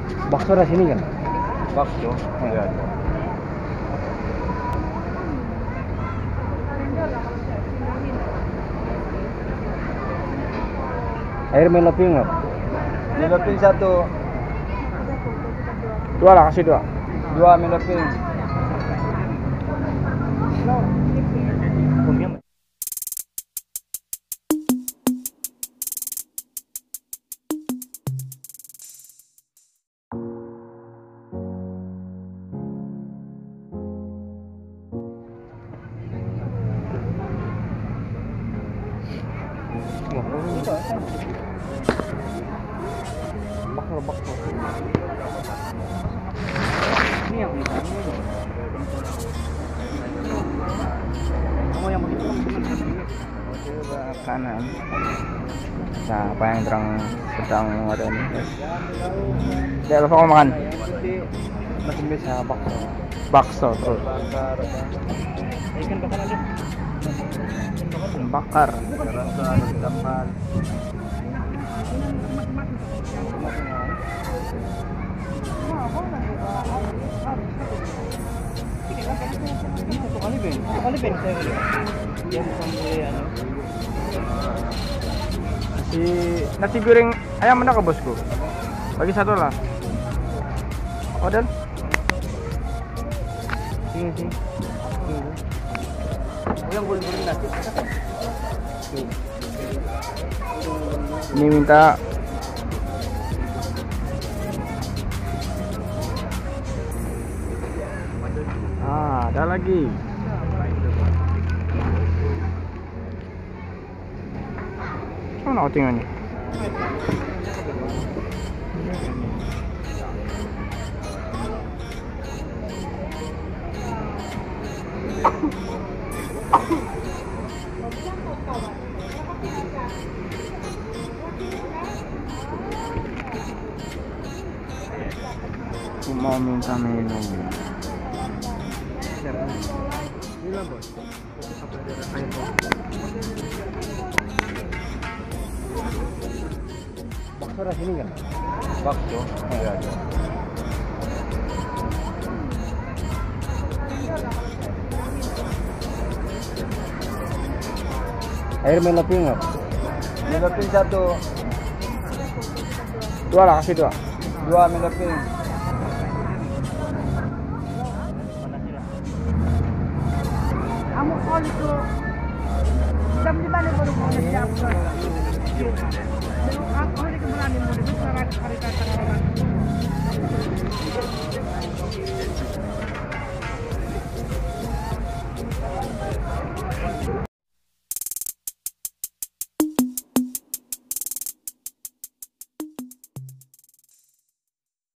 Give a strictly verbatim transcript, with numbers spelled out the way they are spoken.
Bakso ada sini kan? Bakso, enggak ada. Air meloping nggak? Meloping satu, Dua lah, kasih dua. dua meloping. Bakso, bakso. Ini yang di sana. Kamu yang begitu coba kanan. Siapa yang sedang sedang ada ini? Jangan lupa makan. Masih bisa bakso. Bakso terus. Ikan bakar aja. Bakar. Rasa ada tambahan. Satu kali ben, satu kali ben saya lihat. Dia bukan mulai ano. Nasi nasi goreng ayam mana ke bosku? Bagi satu lah. Oh dan? Sini sini. Oh yang goreng-goreng nasi. Ini minta ah, ada lagi. Mana oh, tinggal ni? Aku mau minta minum. Bilang bos, bakso ada sini kan? Bakso, enggak ada. Air meloping nggak? Meloping satu, Dua lah, kasih dua. dua meloping. Kamu call itu jam lima nih baru mau siap. Belum aku hari kemarin mau di sana hari kata orang.